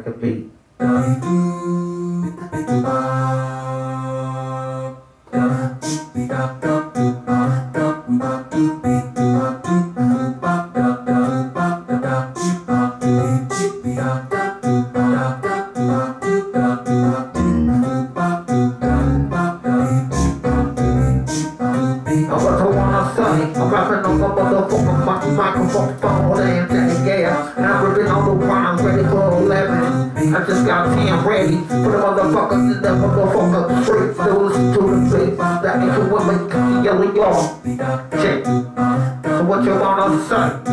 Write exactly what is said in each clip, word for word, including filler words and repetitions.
like a beat. I'm rapping on the motherfucking fucking microphone all day and day, yeah. And I'm ripping on the rhymes, ready for eleven. I just got ten ready for the motherfuckers in the motherfucker street. Still listen to the beat, that ain't the one make the yellow y'all. Check. So what you wanna say?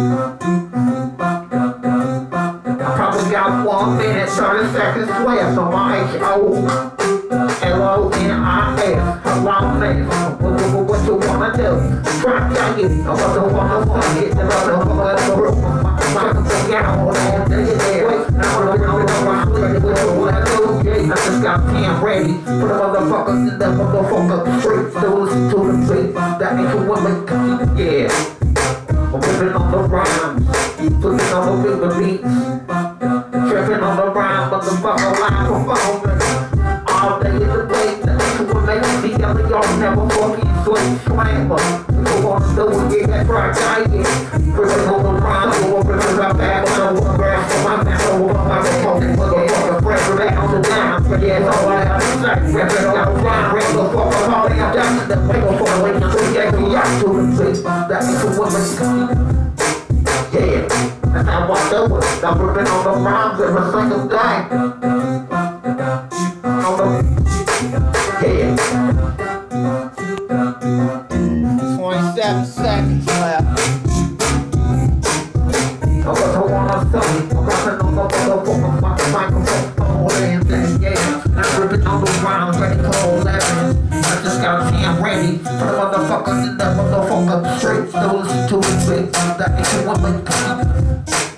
I probably got one minute, thirty seconds left on my H O L O N I S. How long is what, what, what you wanna do? Try to get it. I wasn't wanna fuck it. The motherfucker in the room. I'm gonna take out all that. Wait, now I'm gonna go around with what I do. I just got ten ready for the motherfuckers in the motherfucker street. Still listen to the beat. That ain't the one make the yeah. I'm whipping on the rhymes, flipping on the bigger beats, tripping on the rhymes, motherfucker line performing. All day in the day, the ain't what makes me yell, y'all never fucking sweat slammer. You wanna do it, get that fried chicken. Flipping on the rhymes, go over to my back, on the one grab for my mouth, over my microphone, motherfucker, pressure back on the down. Yeah, that's all I have to say. Rapping on the rhyme, rap the fuck up all the out, the microphone, waiting to get me out to the beat. That ain't what makes me yeah, that's how I do it. I'm ripping on the rhymes every single day. On the yeah. twenty-seven seconds left. I was the one I'm saying. I'm rapping on the motherfucking fucking microphone all day and day, yeah. I'm ripping on the rhymes ready for eleven. I just got ten ready for the motherfuckers in the motherfucker street. Still listen to the beat. That ain't the one make